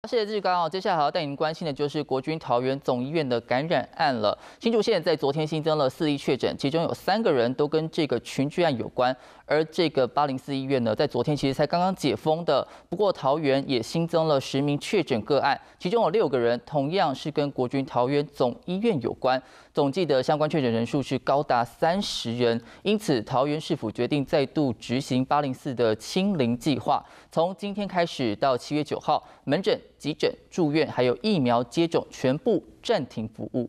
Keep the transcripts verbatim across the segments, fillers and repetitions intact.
谢谢志刚哦，接下来还要带您关心的就是国军桃园总医院的感染案了。新竹县在昨天新增了四例确诊，其中有三个人都跟这个群聚案有关。而这个八零四医院呢，在昨天其实才刚刚解封的。不过桃园也新增了十名确诊个案，其中有六个人同样是跟国军桃园总医院有关。总计的相关确诊人数是高达三十人，因此桃园市府决定再度执行八零四的清零计划，从今天开始到七月九号，门诊、急诊、住院还有疫苗接种全部暂停服务。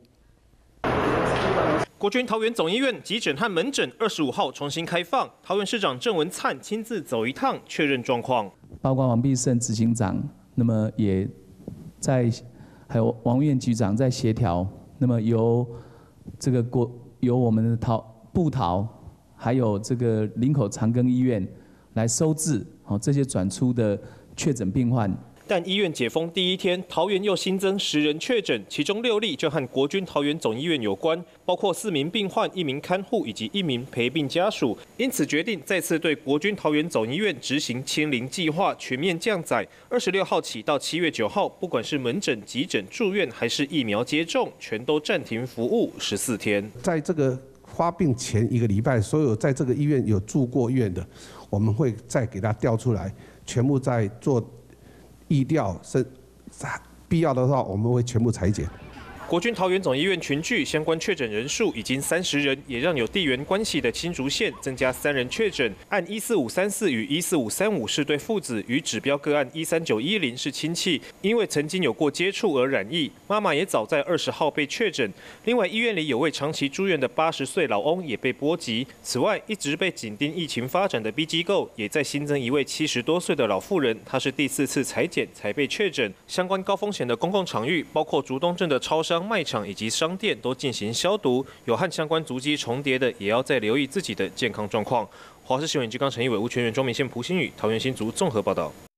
国军桃园总医院急诊和门诊二十五号重新开放，桃园市长郑文灿亲自走一趟确认状况， 包括王必胜执行长，那么也在还有王院局长在协调，那么由这个国由我们的桃布桃，还有这个林口长庚医院来收治好这些转出的确诊病患。 但医院解封第一天，桃园又新增十人确诊，其中六例就和国军桃园总医院有关，包括四名病患、一名看护以及一名陪病家属。因此决定再次对国军桃园总医院执行清零计划，全面降载。二十六号起到七月九号，不管是门诊、急诊、住院还是疫苗接种，全都暂停服务十四天。 在这个发病前一个礼拜，所有在这个医院有住过院的，我们会再给他调出来，全部在做疫调，是必要的话，我们会全部裁剪。 国军桃园总医院群聚相关确诊人数已经三十人，也让有地缘关系的新竹县增加三人确诊。按一四五三四与一四五三五是对父子，与指标个案一三九一零是亲戚，因为曾经有过接触而染疫。妈妈也早在二十号被确诊。另外，医院里有位长期住院的八十岁老翁也被波及。此外，一直被紧盯疫情发展的 B 机构也在新增一位七十多岁的老妇人，她是第四次采检才被确诊。相关高风险的公共场域，包括竹东镇的超商、卖场以及商店都进行消毒，有和相关足迹重叠的，也要再留意自己的健康状况。华视新闻局刚陈义伟、吴全元、庄明宪、蒲新宇、桃园新竹综合报道。